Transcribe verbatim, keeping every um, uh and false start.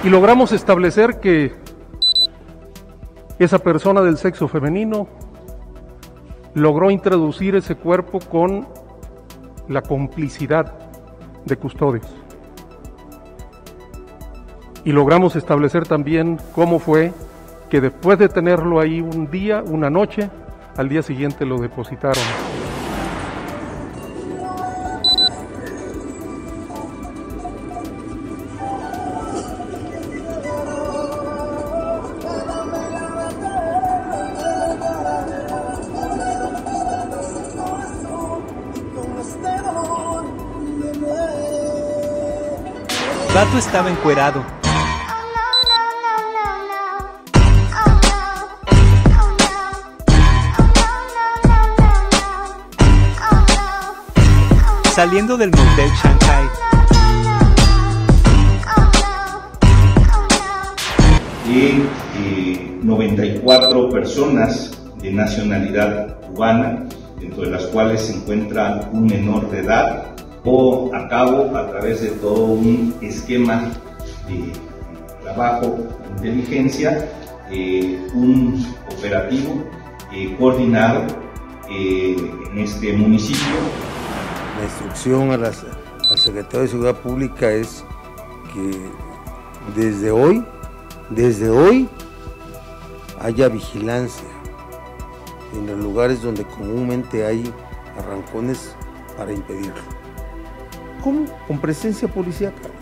y logramos establecer que esa persona del sexo femenino logró introducir ese cuerpo con la complicidad de custodios. Y logramos establecer también cómo fue que después de tenerlo ahí un día, una noche, al día siguiente lo depositaron. El vato estaba encuerado. Saliendo del motel Shanghai. Y eh, noventa y cuatro personas de nacionalidad cubana, dentro de las cuales se encuentra un menor de edad, o a cabo a través de todo un esquema de trabajo de inteligencia, eh, un operativo eh, coordinado eh, en este municipio. La instrucción a las, al secretario de Seguridad Pública es que desde hoy, desde hoy haya vigilancia en los lugares donde comúnmente hay arrancones para impedirlo. ¿Cómo? Con presencia policíaca.